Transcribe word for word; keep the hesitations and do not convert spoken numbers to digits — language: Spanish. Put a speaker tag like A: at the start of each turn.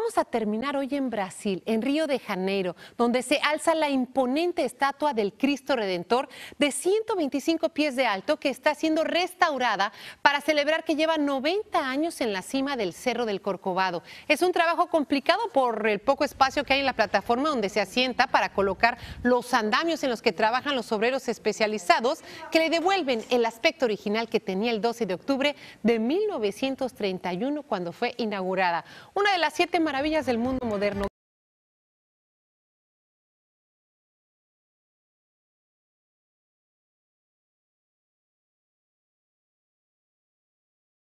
A: Vamos a terminar hoy en Brasil, en Río de Janeiro, donde se alza la imponente estatua del Cristo Redentor de ciento veinticinco pies de alto que está siendo restaurada para celebrar que lleva noventa años en la cima del Cerro del Corcovado. Es un trabajo complicado por el poco espacio que hay en la plataforma donde se asienta para colocar los andamios en los que trabajan los obreros especializados que le devuelven el aspecto original que tenía el doce de octubre de mil novecientos treinta y uno cuando fue inaugurada. Una de las siete maravillas del mundo moderno.